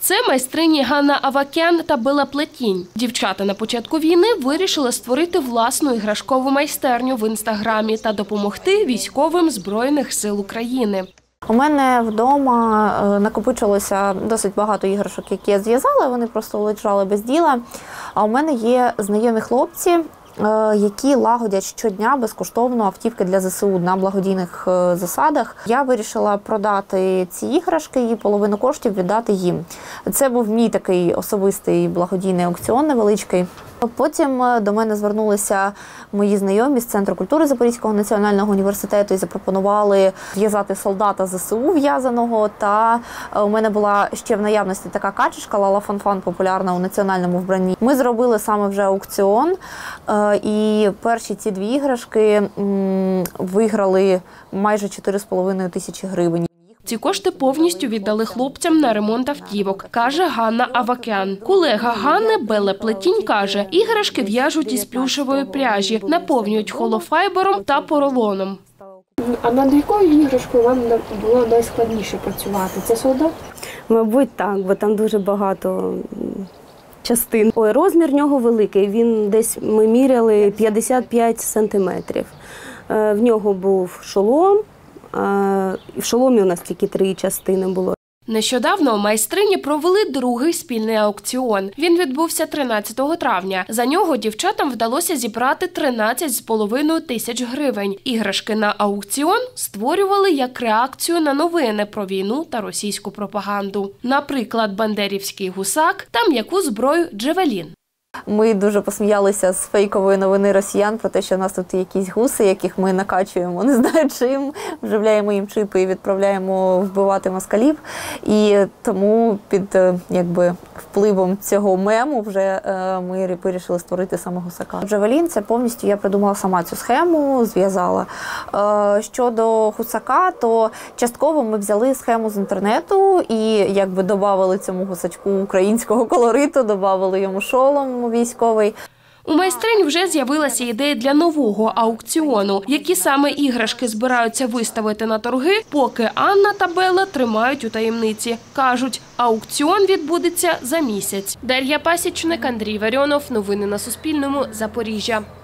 Це майстрині Ганна Авакян та Бела Плетінь. Дівчата на початку війни вирішили створити власну іграшкову майстерню в інстаграмі та допомогти військовим Збройних сил України. У мене вдома накопичилося досить багато іграшок, які я зв'язала, вони просто лежали без діла. А у мене є знайомі хлопці, які лагодять щодня безкоштовно автівки для ЗСУ на благодійних засадах. Я вирішила продати ці іграшки і половину коштів віддати їм. Це був мій такий особистий благодійний аукціон невеличкий. Потім до мене звернулися мої знайомі з Центру культури Запорізького національного університету і запропонували в'язати солдата ЗСУ в'язаного. Та у мене була ще в наявності така качечка Лала Фан-Фан, популярна у національному вбранні. Ми зробили саме вже аукціон, і перші ці дві іграшки виграли майже 4,5 тисячі гривень. Ці кошти повністю віддали хлопцям на ремонт автівок, каже Ганна Авакян. Колега Ганни Бела Плетінь каже, іграшки в'яжуть із плюшевої пряжі, наповнюють холофайбером та поролоном. А над якою іграшкою вам було найскладніше працювати? Це солдат? Мабуть, так, бо там дуже багато частин. Розмір нього великий, він десь, ми міряли 55 сантиметрів. В нього був шолом. В шоломі у нас тільки 3 частини було. Нещодавно майстрині провели другий спільний аукціон. Він відбувся 13 травня. За нього дівчатам вдалося зібрати 13,5 тисяч гривень. Іграшки на аукціон створювали як реакцію на новини про війну та російську пропаганду. Наприклад, бандерівський гусак та м'яку зброю «Джавелін». Ми дуже посміялися з фейкової новини росіян про те, що у нас тут є якісь гуси, яких ми накачуємо, не знаю чим, вживляємо їм чипи і відправляємо вбивати москалів. І тому під впливом цього мему вже ми вирішили створити саме гусака. Джавелін – це повністю я придумала сама цю схему, зв'язала. Щодо гусака, то частково ми взяли схему з інтернету і додавали цьому гусачку українського колориту, додавали йому шолом військовий. У майстринь вже з'явилася ідея для нового аукціону. Які саме іграшки збираються виставити на торги, поки Анна та Бела тримають у таємниці. Кажуть, аукціон відбудеться за місяць. Дар'я Пасічник, Андрій Варіонов. Новини на Суспільному. Запоріжжя.